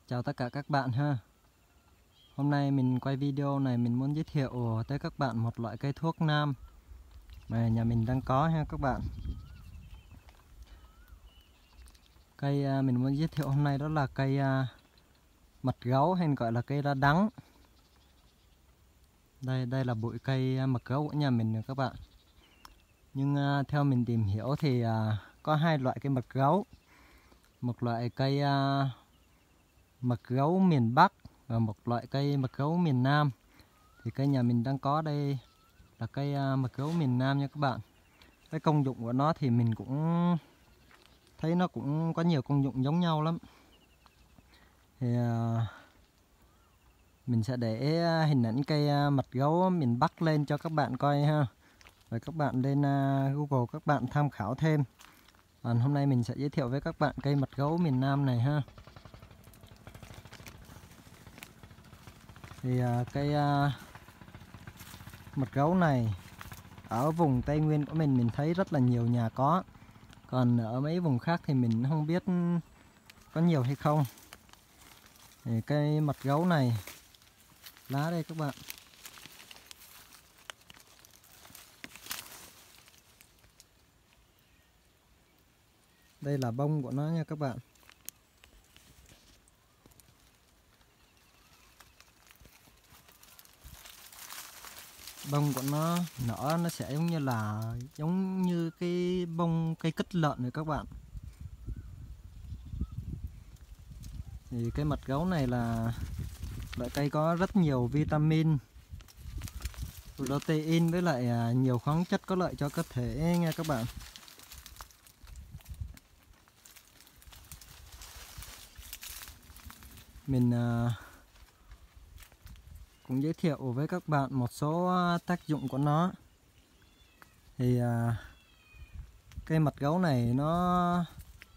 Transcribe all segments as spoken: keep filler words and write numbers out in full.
Chào tất cả các bạn ha. Hôm nay mình quay video này mình muốn giới thiệu tới các bạn một loại cây thuốc nam mà nhà mình đang có ha các bạn. Cây mình muốn giới thiệu hôm nay đó là cây mật gấu hay gọi là cây lá đắng. Đây đây là bụi cây mật gấu của nhà mình nè các bạn. Nhưng theo mình tìm hiểu thì có hai loại cây mật gấu. Một loại cây mật gấu miền Bắc và một loại cây mật gấu miền Nam. Thì cây nhà mình đang có đây là cây mật gấu miền Nam nha các bạn. Cái công dụng của nó thì mình cũng thấy nó cũng có nhiều công dụng giống nhau lắm. Thì mình sẽ để hình ảnh cây mật gấu miền Bắc lên cho các bạn coi ha. Rồi các bạn lên Google các bạn tham khảo thêm. Còn hôm nay mình sẽ giới thiệu với các bạn cây mật gấu miền Nam này ha. Thì cây mật gấu này ở vùng Tây Nguyên của mình mình thấy rất là nhiều nhà có. Còn ở mấy vùng khác thì mình không biết có nhiều hay không. Thì cây mật gấu này, lá đây các bạn. Đây là bông của nó nha các bạn. Bông của nó nở nó sẽ giống như là giống như cái bông cây cứt lợn rồi các bạn. Thì cây mật gấu này là loại cây có rất nhiều vitamin, protein với lại nhiều khoáng chất có lợi cho cơ thể nha các bạn. Mình cũng giới thiệu với các bạn một số tác dụng của nó. Thì cây mật gấu này nó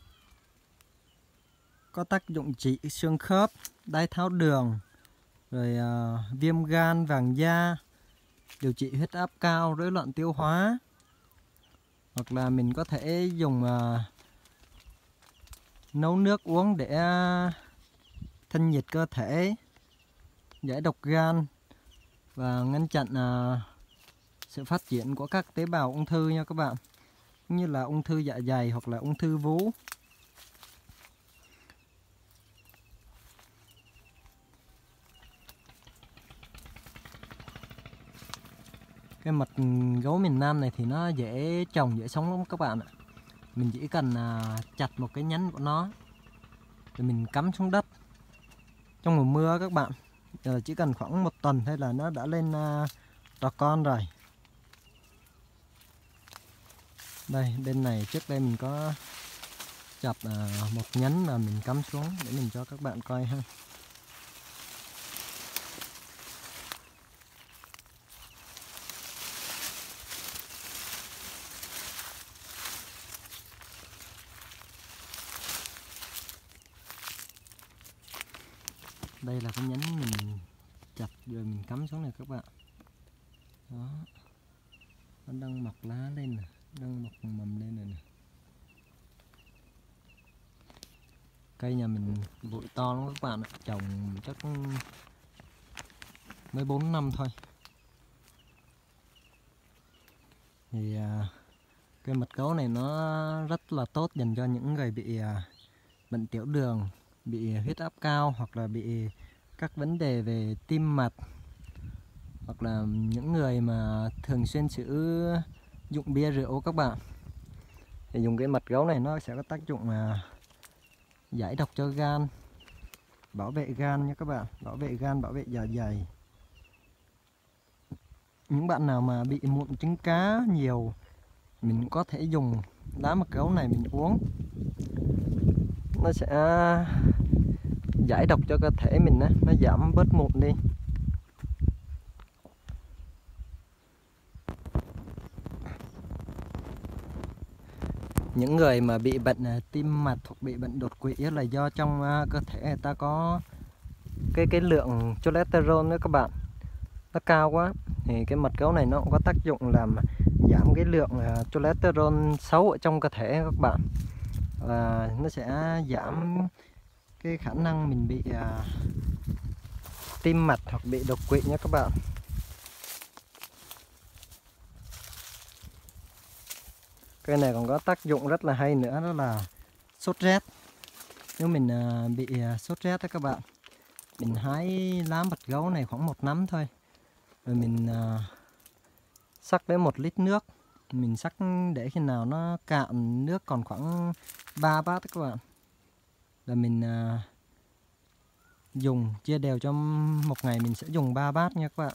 có tác dụng trị xương khớp, đái tháo đường, rồi viêm gan, vàng da, điều trị huyết áp cao, rối loạn tiêu hóa. Hoặc là mình có thể dùng nấu nước uống để thanh nhiệt cơ thể, giải độc gan và ngăn chặn uh, sự phát triển của các tế bào ung thư nha các bạn, như là ung thư dạ dày hoặc là ung thư vú. Cái mật gấu miền Nam này thì nó dễ trồng, dễ sống lắm các bạn ạ. Mình chỉ cần uh, chặt một cái nhánh của nó rồi mình cắm xuống đất trong mùa mưa các bạn. Giờ chỉ cần khoảng một tuần thôi là nó đã lên uh, trò con rồi. Đây bên này trước đây mình có chặt uh, một nhánh mà mình cắm xuống để mình cho các bạn coi ha. Đây là cái nhánh mình chặt rồi mình cắm xuống này các bạn. Đó. Nó đang mọc lá lên nè, đang mọc mầm lên này nè. Cây nhà mình bụi to lắm các bạn ạ, trồng chắc mới bốn năm thôi. Thì à, cây mật gấu này nó rất là tốt dành cho những người bị à, bệnh tiểu đường, bị huyết áp cao hoặc là bị các vấn đề về tim mạch, hoặc là những người mà thường xuyên sử dụng bia rượu các bạn. Thì dùng cái mật gấu này nó sẽ có tác dụng là giải độc cho gan, bảo vệ gan nha các bạn, bảo vệ gan, bảo vệ dạ dày. Những bạn nào mà bị mụn trứng cá nhiều, mình có thể dùng lá mật gấu này mình uống, nó sẽ giải độc cho cơ thể mình đó, nó giảm bớt mụn đi. Những người mà bị bệnh tim mạch hoặc bị bệnh đột quỵ là do trong cơ thể người ta có cái cái lượng cholesterol đó các bạn, nó cao quá. Thì cái mật gấu này nó cũng có tác dụng làm giảm cái lượng cholesterol xấu ở trong cơ thể các bạn, và nó sẽ giảm cái khả năng mình bị à, tim mạch hoặc bị đột quỵ nhé các bạn. Cây này còn có tác dụng rất là hay nữa, đó là sốt rét. Nếu mình à, bị à, sốt rét đó các bạn, mình hái lá mật gấu này khoảng một nắm thôi, rồi mình à, sắc với một lít nước, mình sắc để khi nào nó cạn nước còn khoảng ba bát đó các bạn, là mình à, dùng chia đều cho một ngày, mình sẽ dùng ba bát nha các bạn.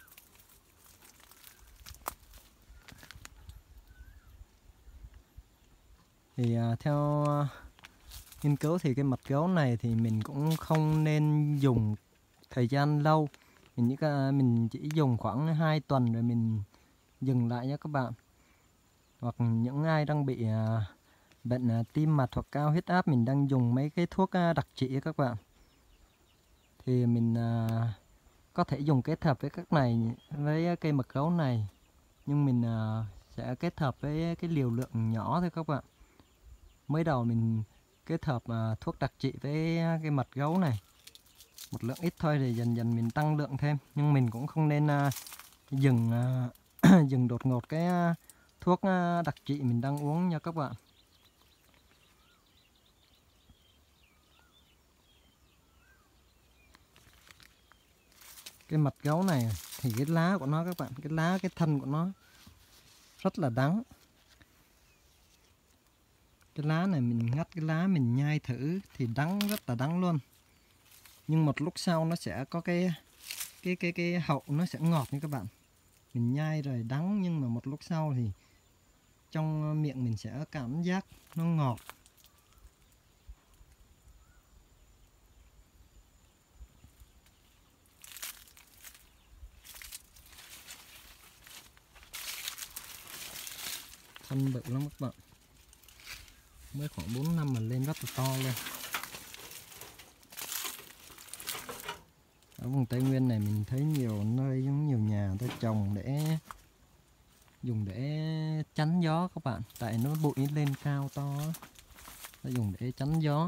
Thì à, theo à, nghiên cứu thì cái mật gấu này thì mình cũng không nên dùng thời gian lâu, mình chỉ mình chỉ dùng khoảng hai tuần rồi mình dừng lại nhé các bạn. Hoặc những ai đang bị à, bệnh à, tim mạch hoặc cao huyết áp, mình đang dùng mấy cái thuốc à, đặc trị các bạn, thì mình à, có thể dùng kết hợp với các này, với cây mật gấu này, nhưng mình à, sẽ kết hợp với cái liều lượng nhỏ thôi các bạn. Mới đầu mình kết hợp à, thuốc đặc trị với cái mật gấu này một lượng ít thôi, thì dần dần mình tăng lượng thêm, nhưng mình cũng không nên à, dừng à, dừng đột ngột cái à, thuốc à, đặc trị mình đang uống nha các bạn. Cái mật gấu này thì cái lá của nó các bạn, cái lá cái thân của nó rất là đắng. Cái lá này mình ngắt cái lá mình nhai thử thì đắng, rất là đắng luôn. Nhưng một lúc sau nó sẽ có cái cái cái cái hậu nó sẽ ngọt nha các bạn. Mình nhai rồi đắng, nhưng mà một lúc sau thì trong miệng mình sẽ cảm giác nó ngọt. Thân bự lắm các bạn. Mới khoảng bốn năm mà lên rất là to luôn. Ở vùng Tây Nguyên này mình thấy nhiều nơi, nhiều nhà người ta trồng để dùng để chắn gió các bạn, tại nó bụi lên cao to, ta dùng để chắn gió.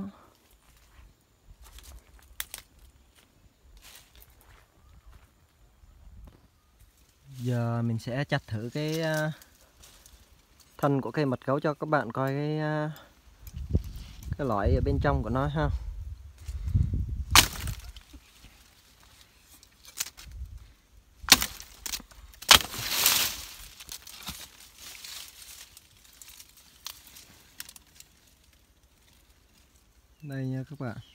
Giờ mình sẽ chặt thử cái thân của cây mật gấu cho các bạn coi cái cái lõi ở bên trong của nó ha. Đây nha các bạn.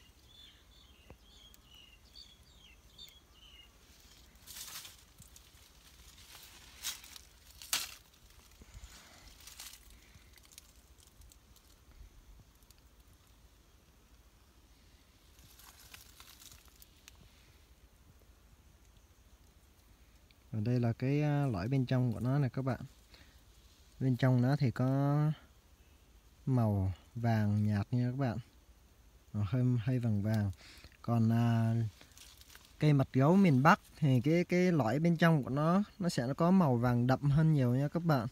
Và đây là cái lõi bên trong của nó này các bạn. Bên trong nó thì có màu vàng nhạt nha các bạn, màu hơi hơi vàng vàng. Còn à, cây mật gấu miền Bắc thì cái cái lõi bên trong của nó nó sẽ có màu vàng đậm hơn nhiều nha các bạn.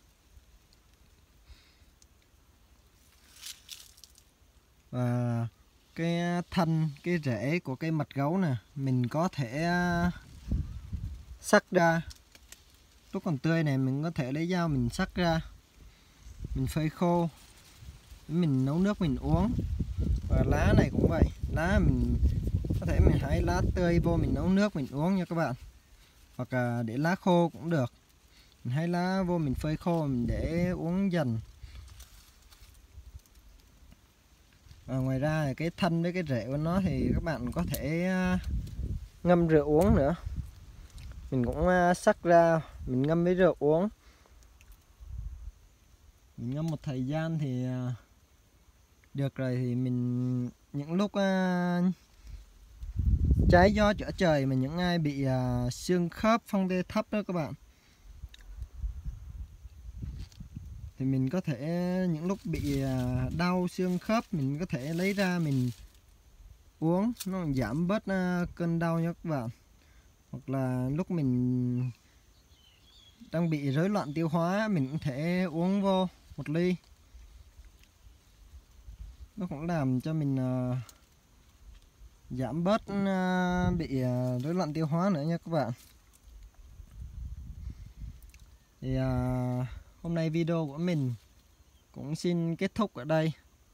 Và cái thân, cái rễ của cây mật gấu nè, mình có thể sắc ra. Lúc còn tươi này mình có thể lấy dao mình sắc ra, mình phơi khô, mình nấu nước mình uống. Và lá này cũng vậy, lá mình có thể mình hái lá tươi vô mình nấu nước mình uống nha các bạn, hoặc là để lá khô cũng được, mình hái lá vô mình phơi khô mình để uống dần. Và ngoài ra cái thân với cái rễ của nó thì các bạn có thể ngâm rượu uống nữa. Mình cũng sắc ra mình ngâm với rượu uống. Mình ngâm một thời gian thì được rồi, thì mình những lúc uh, trái gió trở trời mà những ai bị uh, xương khớp phong đê thấp đó các bạn, thì mình có thể những lúc bị uh, đau xương khớp mình có thể lấy ra mình uống, nó giảm bớt uh, cơn đau nha các bạn. Hoặc là lúc mình đang bị rối loạn tiêu hóa mình cũng thể uống vô một ly, nó cũng làm cho mình uh, giảm bớt uh, bị uh, rối loạn tiêu hóa nữa nha các bạn. Thì uh, hôm nay video của mình cũng xin kết thúc ở đây.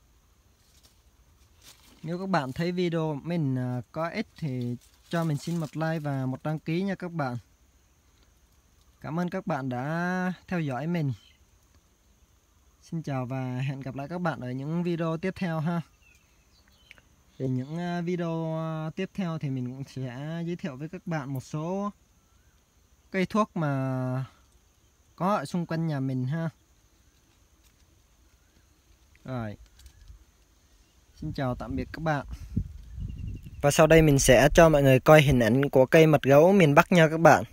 Nếu các bạn thấy video của mình uh, có ích thì cho mình xin một like và một đăng ký nha các bạn. Cảm ơn các bạn đã theo dõi mình. Xin chào và hẹn gặp lại các bạn ở những video tiếp theo ha. Thì những video tiếp theo thì mình cũng sẽ giới thiệu với các bạn một số cây thuốc mà có ở xung quanh nhà mình ha. Rồi. Xin chào tạm biệt các bạn. Và sau đây mình sẽ cho mọi người coi hình ảnh của cây mật gấu miền Bắc nha các bạn.